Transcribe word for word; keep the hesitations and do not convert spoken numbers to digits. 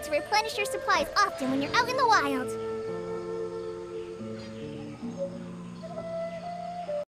to replenish your supplies often when you're out in the wild.